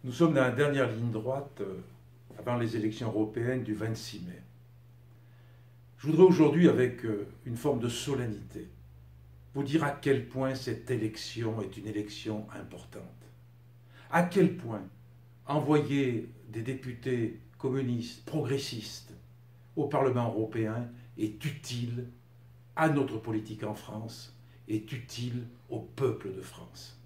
Nous sommes dans la dernière ligne droite avant les élections européennes du 26 mai. Je voudrais aujourd'hui, avec une forme de solennité, vous dire à quel point cette élection est une élection importante. À quel point envoyer des députés communistes, progressistes, au Parlement européen est utile à notre politique en France, est utile au peuple de France.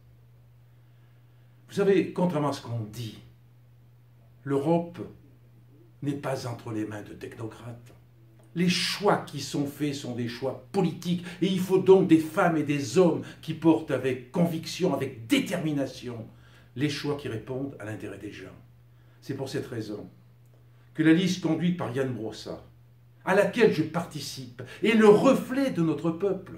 Vous savez, contrairement à ce qu'on dit, l'Europe n'est pas entre les mains de technocrates. Les choix qui sont faits sont des choix politiques et il faut donc des femmes et des hommes qui portent avec conviction, avec détermination, les choix qui répondent à l'intérêt des gens. C'est pour cette raison que la liste conduite par Ian Brossat, à laquelle je participe, est le reflet de notre peuple.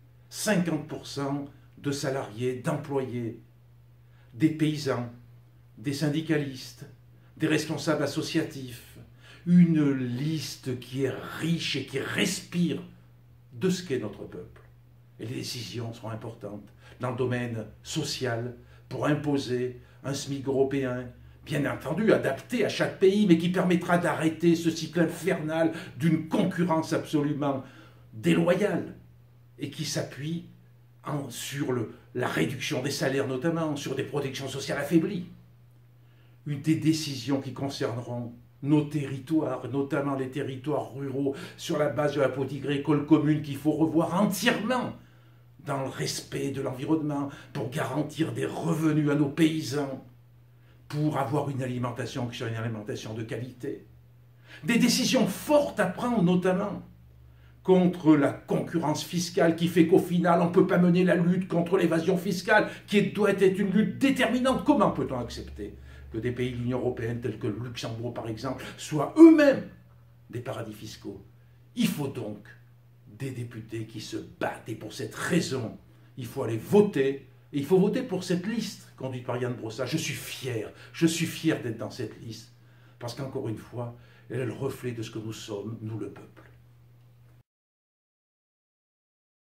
50% de salariés, d'employés, des paysans, des syndicalistes, des responsables associatifs, une liste qui est riche et qui respire de ce qu'est notre peuple. Et les décisions seront importantes dans le domaine social pour imposer un SMIC européen, bien entendu adapté à chaque pays, mais qui permettra d'arrêter ce cycle infernal d'une concurrence absolument déloyale et qui s'appuie sur la réduction des salaires notamment, sur des protections sociales affaiblies. Des décisions qui concerneront nos territoires, notamment les territoires ruraux, sur la base de la politique agricole commune qu'il faut revoir entièrement dans le respect de l'environnement, pour garantir des revenus à nos paysans, pour avoir une alimentation qui soit une alimentation de qualité. Des décisions fortes à prendre notamment contre la concurrence fiscale qui fait qu'au final, on ne peut pas mener la lutte contre l'évasion fiscale, qui doit être une lutte déterminante. Comment peut-on accepter que des pays de l'Union européenne, tels que le Luxembourg par exemple, soient eux-mêmes des paradis fiscaux? Il faut donc des députés qui se battent, et pour cette raison, il faut aller voter, et il faut voter pour cette liste conduite par Ian Brossat. Je suis fier d'être dans cette liste, parce qu'encore une fois, elle est le reflet de ce que nous sommes, nous le peuple.